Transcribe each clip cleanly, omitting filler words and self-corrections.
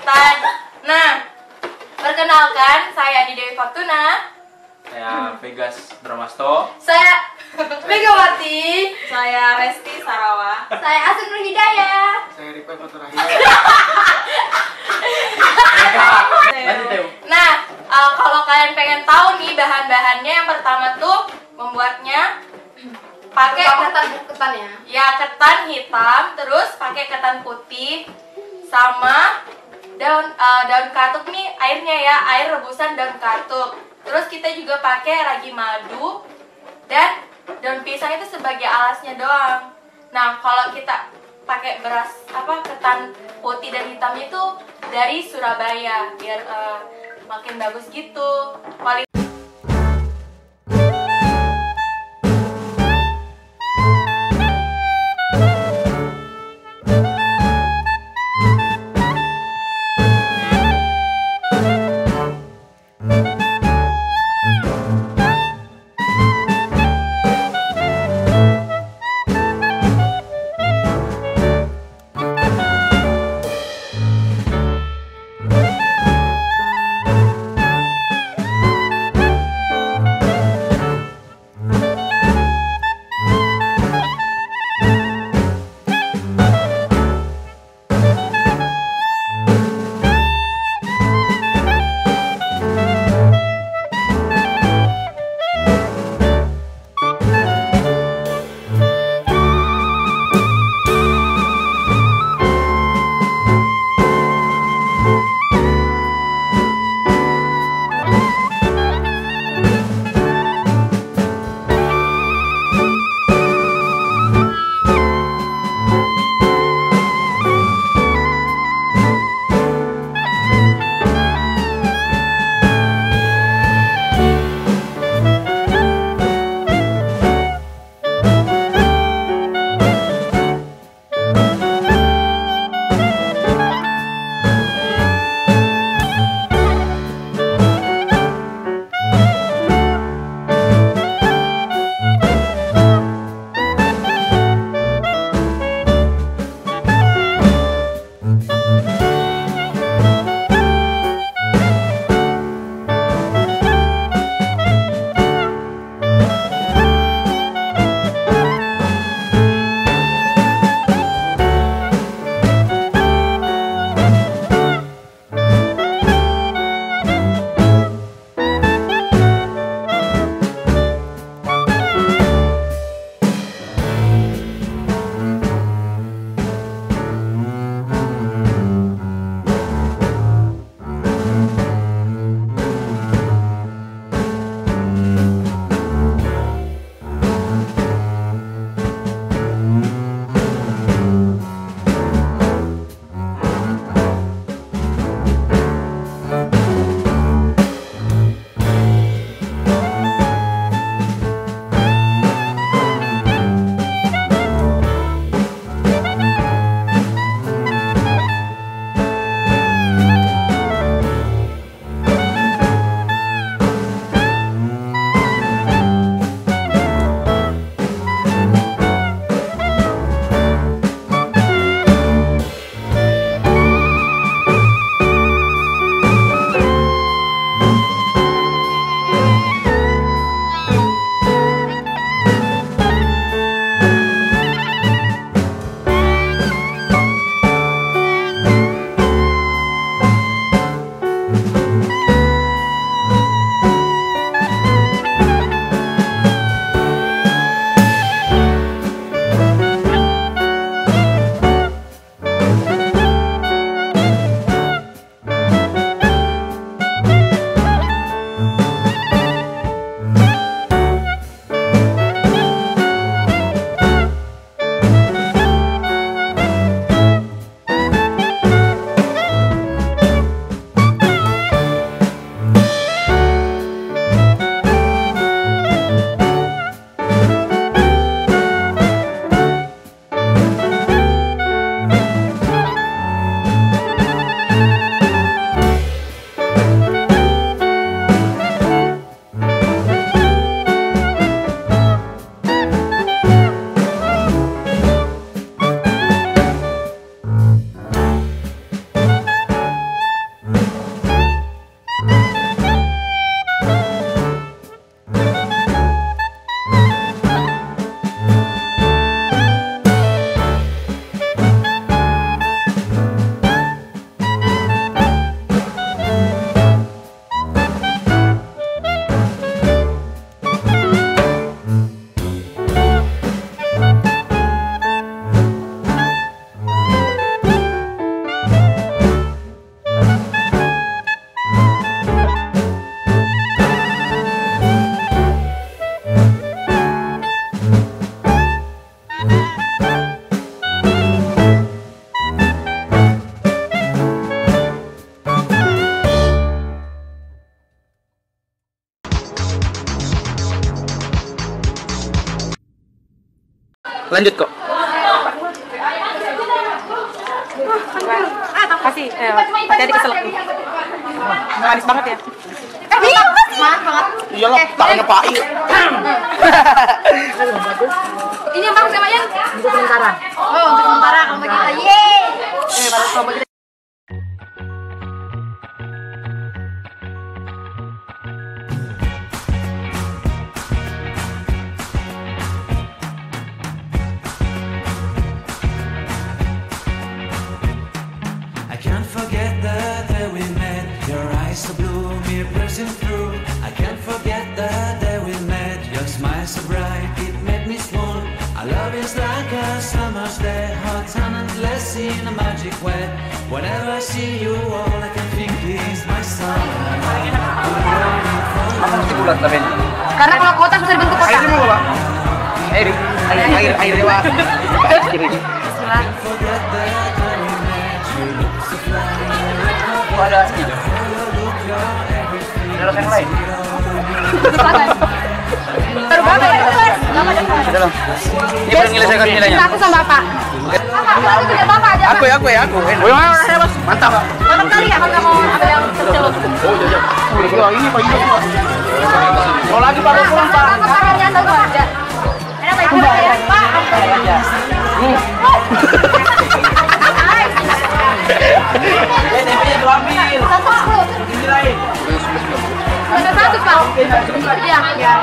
ketan. Nah, perkenalkan saya Adi Dewi Fortuna. Saya Vegas Bramasto. Saya Megawati. Saya Resti Sarawa. Saya Asun Nur Hidayah. Saya Ripa Faturahim. Lanjut Teo. Nah, kalau kalian pengen tahu nih bahan-bahannya, yang pertama tuh membuatnya pakai ketan ya. ya ketan hitam, terus pakai ketan putih sama daun katuk nih, airnya ya, air rebusan daun katuk. Terus kita juga pakai ragi madu dan daun pisang itu sebagai alasnya doang. Nah, kalau kita pakai beras ketan putih dan hitam itu dari Surabaya biar makin bagus gitu. Lanjut kok. Kasih, hati-hati keselak. Manis banget ya. Iya, maaf banget. Iyalah, tangannya Pak I. Ini yang bagus sama yang? Untuk sementara. Oh, untuk sementara kalau kita. Yeay. I can't forget the day we met. Your eyes so blue, me piercing through. I can't forget the day we met. Your smile so bright, it made me swoon. Our love is like a summer's day, hot and endless in a magic way. Whenever I see you, all I can think is my summer. Apa mesti bulat tapi? Karena kalau kotak bisa dibentuk kotak. Airnya mau, Pak? Air lewat. Kiri. Oh, ada gitu. Ada rasa yang lain. Baru banget ya, Mas. Ada loh. Dia belum menyelesaikan nilainya. Aku sama Bapak. Bapak, itu juga Bapak aja. Aku ya. Woi, mana Mas? Mantap. Mantap kali ya kalau mau ada yang kecil. Oh, jajak. Oh, ini Pak Yusuf. Mau lagi Pak pulang, Pak. Makanannya satu aja. Enak Pak, itu ya. Pak. Tempenya tuh ambil. Nilai. Ada 100, Pak. Iya.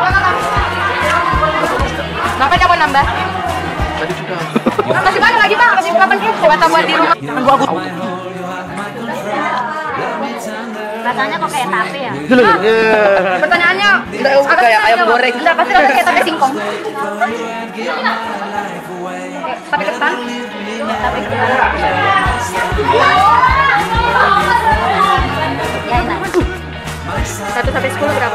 Bapak coba nambah. Tadi sudah. Masih banyak lagi, Pak. Masih kapan sih? Coba buat di rumah. Jangan gua aku. Rasanya kok kayak tape ya? Dulu. Pertanyaannya Kayak ayam goreng. Enggak, pasti rasanya kayak tape singkong. Tape ketan. Tape ketan. Ya enak. 1 sampai 10 berapa?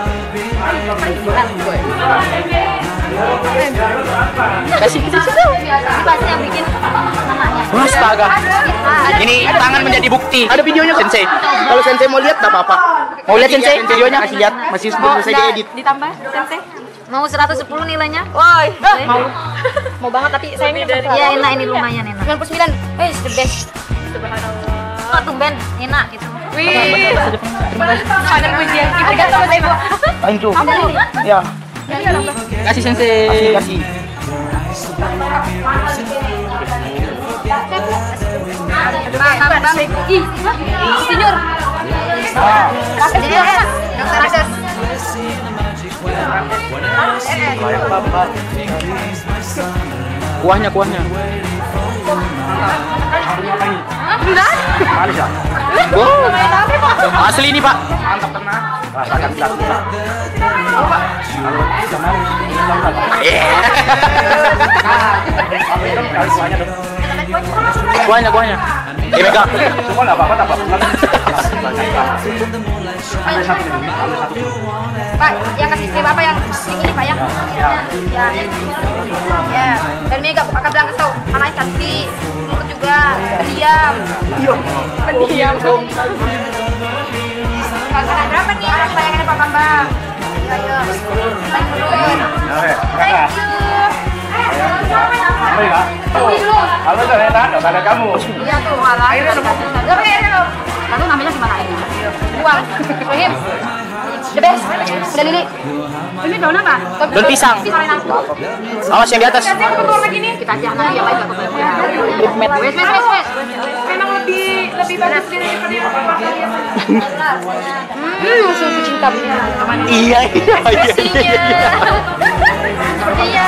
Kasih. Ini pasti yang bikin namanya. Astaga. Ini tangan menjadi bukti. Ada videonya Sensei. Kalau Sensei mau lihat enggak apa-apa. Mau lihat Sensei videonya? Kasih lihat. Masih sebelum selesai diedit. Ditambah, Sensei. Mau 110 nilainya? Woi, Mau banget tapi saya ini ya enak, ini lumayan enak. 99. The best. Subhanallah. Oh, tumben enak gitu. Wih. Panen pujian. Kita sama saya, Bu. Aing tuh. Ya. Kasih Sensei. Kasih. Bang. Ih, senior. Dokter Ases. Kuahnya. Manis ya? Wow. Asli ini Pak. Mantap tenang. Rasakan belas. Kuahnya. Megang. Semua nggak apa-apa, tak apa-apa. Pak, yang kasih skrip apa yang ini Pak ya? Ya. Dan Mega akan bilang ke tahu, anaknya cantik, lembut juga, pendiam. Kakak berapa nih? Sayangannya Pak Bambang. Ayo. Thank you. Halo, Serena, nggak ada kamu. Iya tuh, malah. Airnya dong. Lalu namanya gimana ini? Uang. Rahim. The best. Udah Lili. Ini daun apa? Daun pisang. Awas yang di atas. Kita aja nanti yang lain enggak apa-apa. Wes. Memang lebih bagus dari Susu cinta punya. Iya. Iya.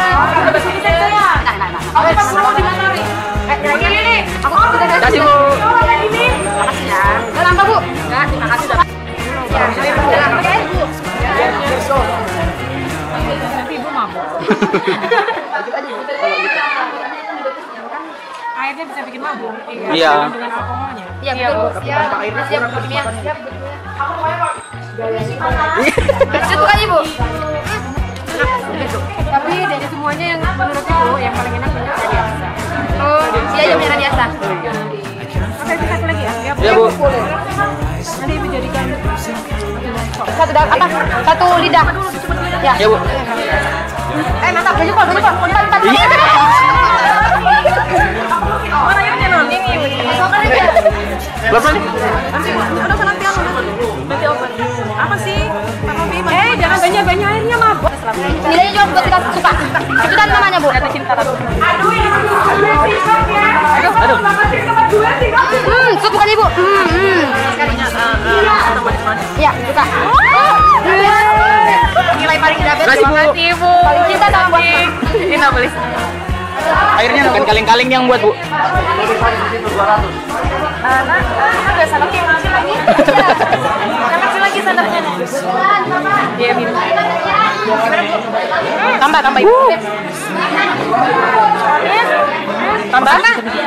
Aku pas mau di mana nih? Ini. Aku sudah Kasih Bu. Makasih ya. Udah lama Bu? Enggak, terima kasih udah. Ya, udah lama pakai air Bu. Nanti Ibu mabuk. Airnya bisa bikin mabuk. Iya. Dengan alkoholnya. Iya, betul. Siap Bu kimia. Siap Bu. Lanjut kan Ibu? Tapi dari semuanya yang menurut Ibu yang paling enak minyak biasa. Oh, iya minyak biasa. Oke, satu lagi ya. Iya Bu. Nanti Ibu jadikan Satu lidah. Ya. Iya Bu. Mantap, banyak kok. Berapa nih? Udah salah piano. Nanti open. Apa sih? Jangan banyak airnya, mabok. Nilainya juga buat kita suka. Itu kan namanya, Bu. Kata cinta lagu. Suka bukan Ibu. Iya, suka. Nilai paling dapat. Terima kasih, Bu. Ibu. Paling cinta sama buat. Ini nggak boleh. Airnya bukan kaleng-kaleng yang buat, Bu. Ada sandal yang kecil lagi. Yang kecil lagi sandalnya. Iya, minum. Tambah Ibu. Tambah.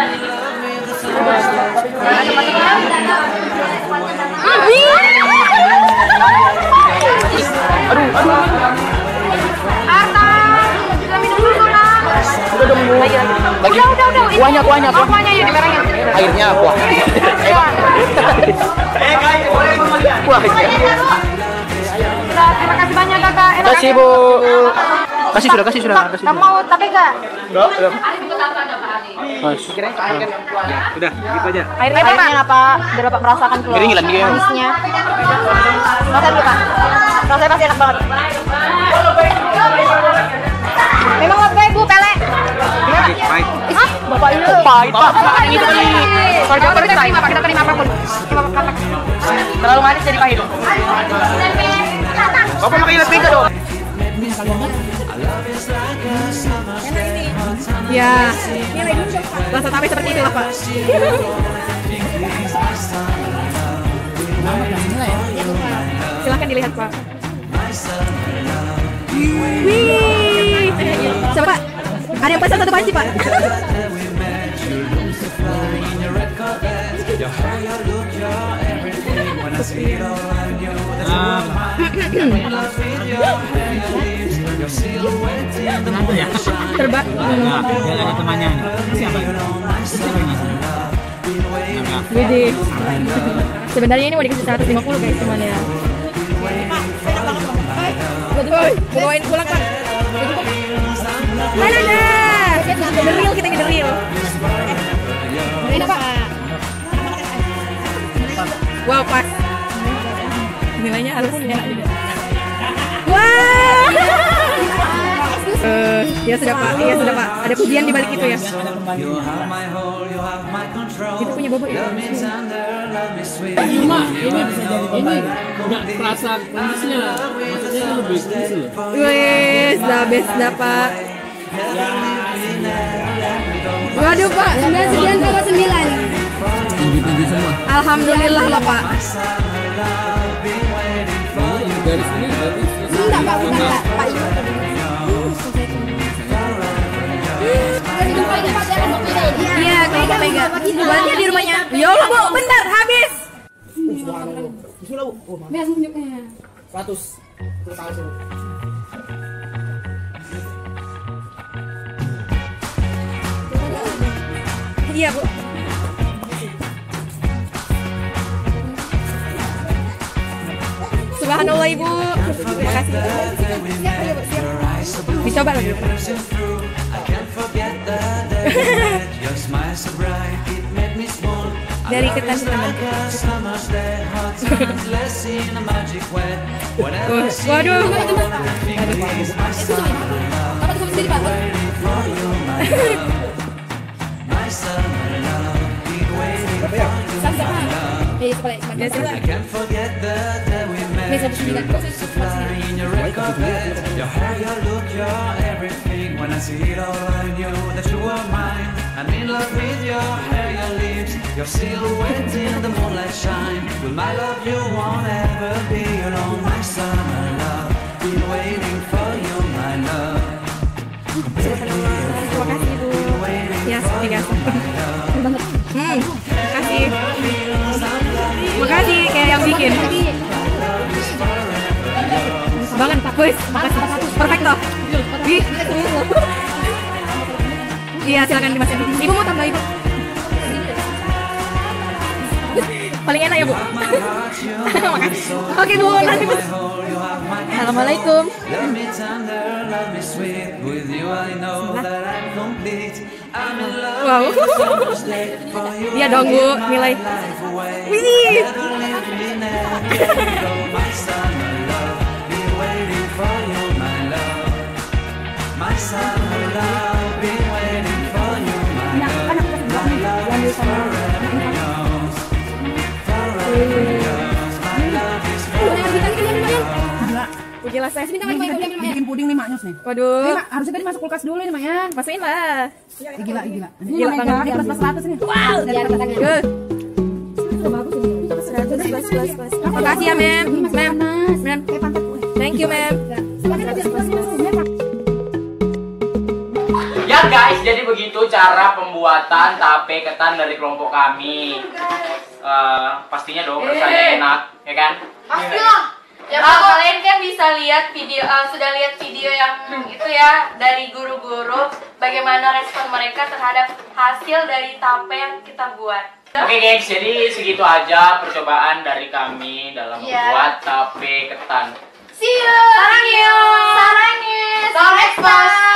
Lagi. Kuahnya. Kuahnya ya dimerangin. Airnya kuah. Kuahnya. Terima kasih banyak kakak. Enak. Kasih, Bu. Kasih sudah. Kamu mau tapi enggak? Udah. Udah, gitu aja. Airnya apa? Biar Bapak merasakan keluar. Keringilan dia. Manisnya. Rasain dulu, Pak. Rasanya pasti enak banget. Memang lebih Bu, pele. Baik. Hah? Bapak ini. Pahit, Pak. Ini kalau Bapak terima, Pak, kita terima apapun. Terlalu manis jadi pahit. Bapak pakai ilat mega dong. Ya. Rasa tape seperti itulah, Pak. Silahkan dilihat, Pak. Wih. Siapa, Pak? Ada yang pesan satu panci, Pak. Terbang. Yang ada temannya. Siapa? Widih. Sebenarnya ini mau dikasih 150 guys temannya. Bawain pulang, Pak. Mana dah? Ngederil kita ngederil. Ini Pak. Wow, pas. Nilainya harus enak juga. Wah. Ya sudah Pak, Ada pujian di balik itu ya. Itu punya Bobo ya. Cuma ini bisa jadi ini nggak terasa kondisinya, maksudnya lebih gitu. Wes, dah best dah Pak. Waduh Pak, 99,9. Tinggi semua. Alhamdulillah lah Pak. Dari sini berarti Enggak, Pak, bukan Pak. Iya, kayak Mega. Buatnya di rumahnya. Ya Allah, Bu, bentar habis. Biar nunjuknya. 100. Iya, Bu. Subhanallah, Ibu. Terima kasih. Dicoba lagi. Dari ketan teman. Waduh. When I see it all, I knew that you were mine. I'm in love with your hair, your lips, your silhouette in the moonlight shine. With my love, you won't ever be alone, my summer love. Been waiting for you, my love. Terima kasih Bu. Ya, seperti biasa. Makasih. Makasih kayak yang bikin. Banget Pak Boys, makasih. Perfecto. Iya, silakan dimasukin. Ibu mau tambah Ibu. Paling enak ya Bu. Makasih. Oke Bu, nanti Bu. Assalamualaikum. Love me tender, love me sweet. With you I know that I'm complete. Wow. Iya dong Bu, nilai. Wih. Jelas saya sini Bikin puding nih maknya nih. Waduh. Mak, harusnya tadi masuk kulkas dulu nih mak ya. Masukin lah. Gila. Gila banget. Ini plus 100 nih. Wow. Makasih ya, Mem. Thank you, Mem. Ya guys, jadi begitu cara pembuatan tape ketan dari kelompok kami. Pastinya dong rasanya enak, ya kan? Pastilah. Ya kalian kan bisa lihat video, sudah lihat video yang itu ya dari guru-guru bagaimana respon mereka terhadap hasil dari tape yang kita buat. Oke guys, jadi segitu aja percobaan dari kami dalam membuat tape ketan. See you. Sarangnya. Sampai jumpa.